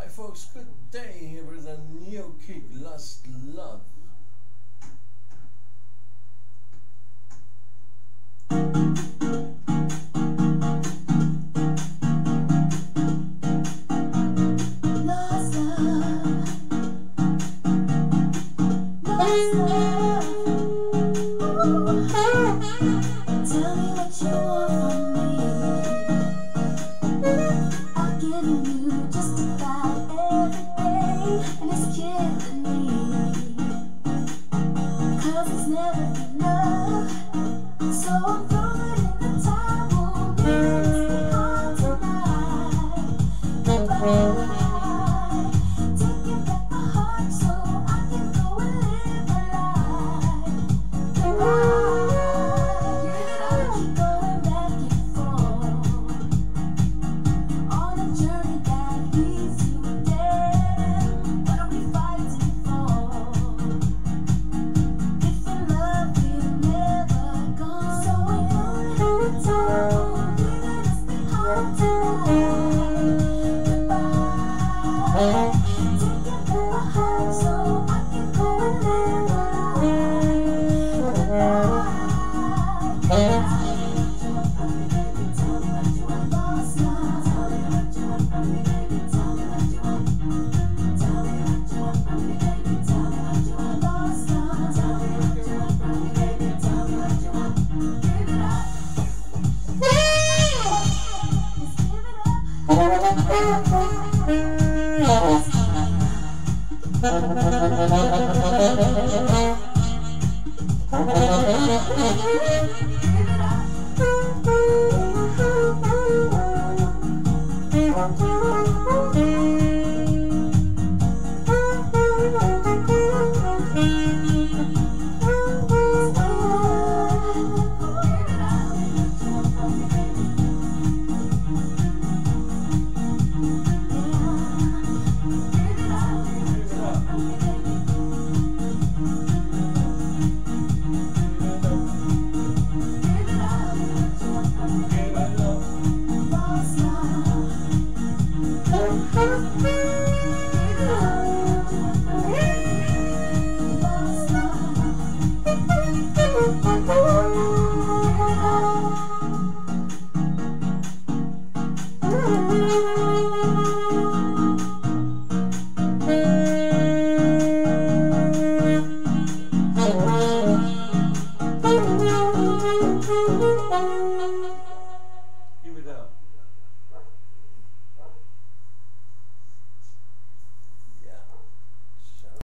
Hi folks, good day. Here is a new kick, Lost Love. Lost love, lost love. Ooh. Tell me what you want from me. I've given you just about everything, and it's killing me, 'cause it's never enough. So I'm throwing in the towel, let's be hard tonight. Goodbye. Taking back my heart so I can go and live my life. Goodbye. Keep going back and forth on a journey that leads to a death. What are we fighting for? If in love we're never gone, so we're throwing in the towel, let's be hard tonight. Goodbye. Taking back my heart so I can go and live my life. Goodbye. Tell me what you want, lost love. Tell me what you want from me, baby. Tell me what you want. Tell me what you want from me, baby. Tell me what you want, lost love. Tell me what you want from me, baby. Tell me what you want. Give it up. Just give it lost love.